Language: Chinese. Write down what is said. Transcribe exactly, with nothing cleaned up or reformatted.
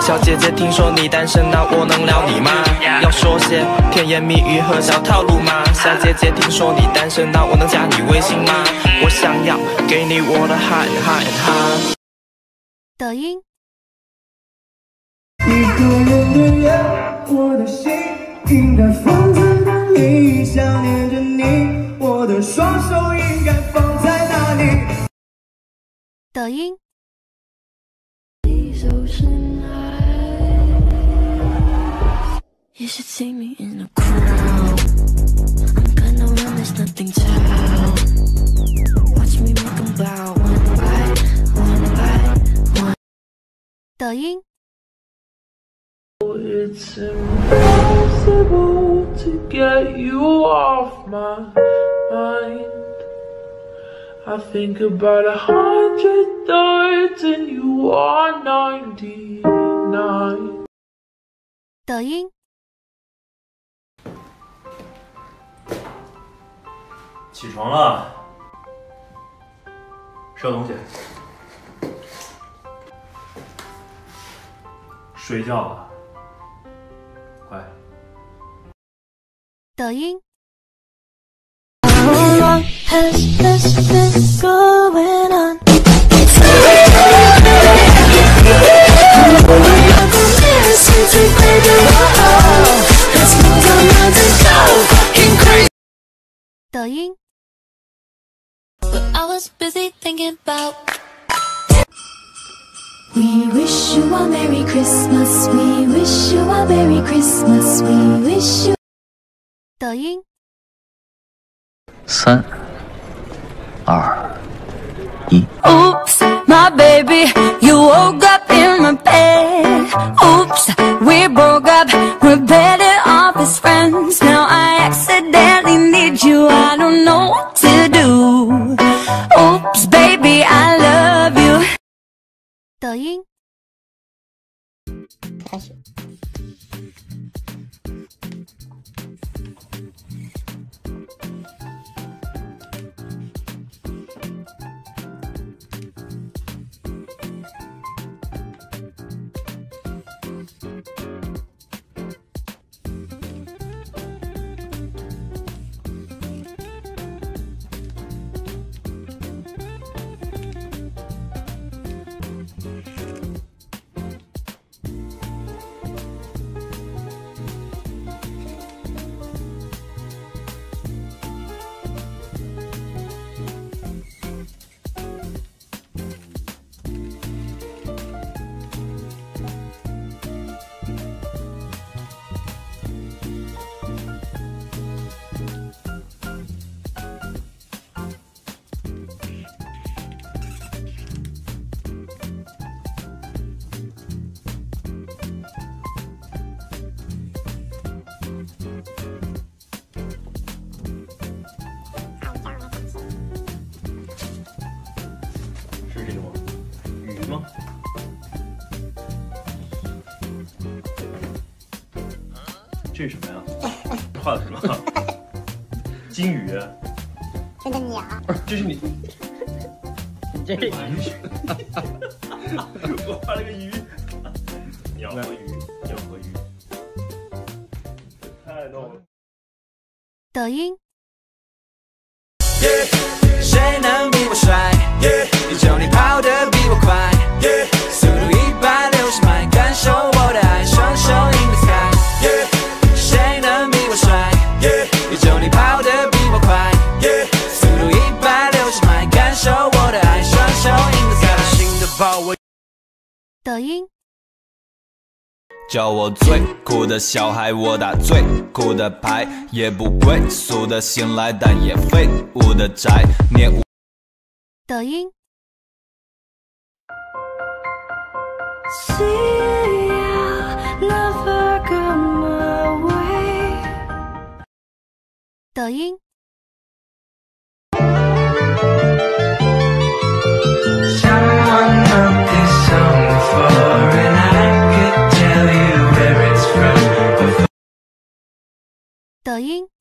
小姐姐，听说你单身，那我能撩你吗？要说些甜言蜜语和小套路吗？小姐姐，听说你单身，那我能加你微信吗？我想要给你我的哈哈哈。 抖音。 一个人的夜，我的心应该放在哪里？想念着你，我的双手应该放在哪里？ 抖音。 You should see me in a crowd. I'm gonna run, there's nothing to watch me make them bow one by one by one. 抖音。 It's impossible to get you off my mind. I think about a hundred times and you are ninety-nine. 抖音。 起床了，收东西，睡觉了，快。 抖音。 How long has this been going on? Since we played the ball, let's move on and go fucking crazy. 抖音。 But I was busy thinking about. We wish you a Merry Christmas. We wish you a Merry Christmas. We wish you. 抖音。 三、二、一。 Oops, my baby, you woke up in my bed. Oops, we broke up, we're better off as friends. Now I accidentally need you, I don't know what to do. Oops, baby, I love you. 抖音。 开始。 是这种鱼吗？这是什么呀？画的什么？金鱼。 这个鸟。 这是你。 这是鱼。 我画了个鱼。鸟和鱼，鸟和鱼。太逗了。 抖音。 Yeah, 谁能比我帅？ Yeah, 也就你跑得比我快。Yeah, 速度一百六十迈，感受我的爱，双手 in the sky。Yeah, 谁能比我帅？ Yeah, 也就你跑得比我快。Yeah, 速度一百六十迈，感受我的爱，双手 in the sky。新的包我。 抖音。 叫我最酷的小孩，我打最酷的牌，也不贵，素的醒来，但也废物的宅，念无。 抖音。 See ya, never come away. 抖音。 Someone wrote this song before and I could tell you where it's from. 抖音。